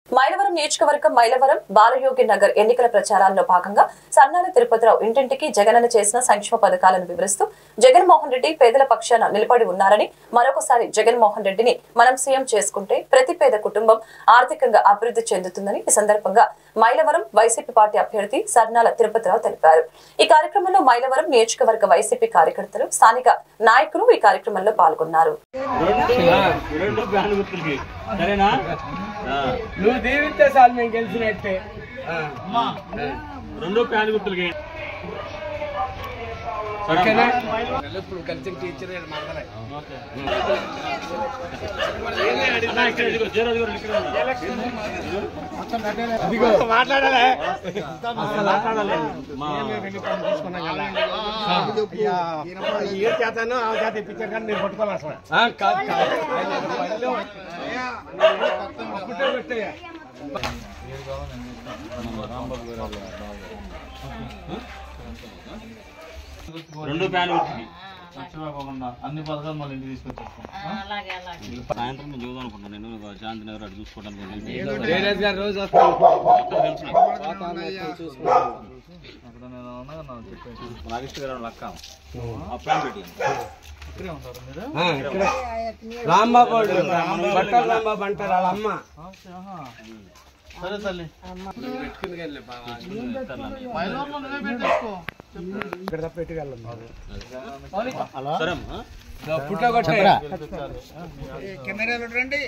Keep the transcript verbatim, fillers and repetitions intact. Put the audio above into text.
మైలవరం నియోజకవర్గం మైలవరం బాలయోగి నగర్ ఎన్నికల ప్రచారాల్లో భాగంగా సన్నాల తిరుపతిరావు ఇంటింటికి జగనన్న చేసిన సంక్షేమ పథకాలను వివరిస్తూ జగన్మోహన్ రెడ్డి పేదల పక్షాన నిలబడి ఉన్నారని, మరొకసారి జగన్మోహన్ రెడ్డిని మనం సీఎం చేసుకుంటే ప్రతి పేద కుటుంబం ఆర్థికంగా అభివృద్ధి చెందుతుందని ఈ సందర్భంగా మైలవరం వైసీపీ పార్టీ అభ్యర్థి సన్నాల తిరుపతిరావు తెలిపారు. ఈ కార్యక్రమంలో మైలవరం నియోజకవర్గ వైసీపీ కార్యకర్తలు, స్థానిక నాయకులు ఈ కార్యక్రమంలో పాల్గొన్నారు. నువ్వు దీవిస్తే సార్ మేము గెలిచినట్టే. రెండు ప్యాన్ గుర్తులకి ఇప్పుడు కలిసి టీచర్ మాట్లాడాలి ఏ చేతాను ఆ చేత ఇప్పించారు కానీ నేను పట్టుకోవాలి అసలు కాదు కాదు పెట్టయ్యా. రెండు ప్యాన్ గుర్తుకి అన్ని పథకాలు మళ్ళీ ఇంటికి తీసుకొచ్చేస్తాం. సాయంత్రం నేను చూద్దాం అనుకుంటాను. నేను శాంతి నగర్ అటు చూసుకోవడానికి రోజు అక్కడ నేను చెప్పేసి నాగేశ్వర గారు లక్క ప్లాన్ పెట్టి ఇక్కడే ఉంటారు మీరు? రాంబాబు బట్టల రాంబాబు అంటారు వాళ్ళ అమ్మ. సరే తల్లి ఇక్కడ తప్ప పెట్టుకెళ్ళం. సరే పుట్ట కొట్టారా కెమెరాలో రండి.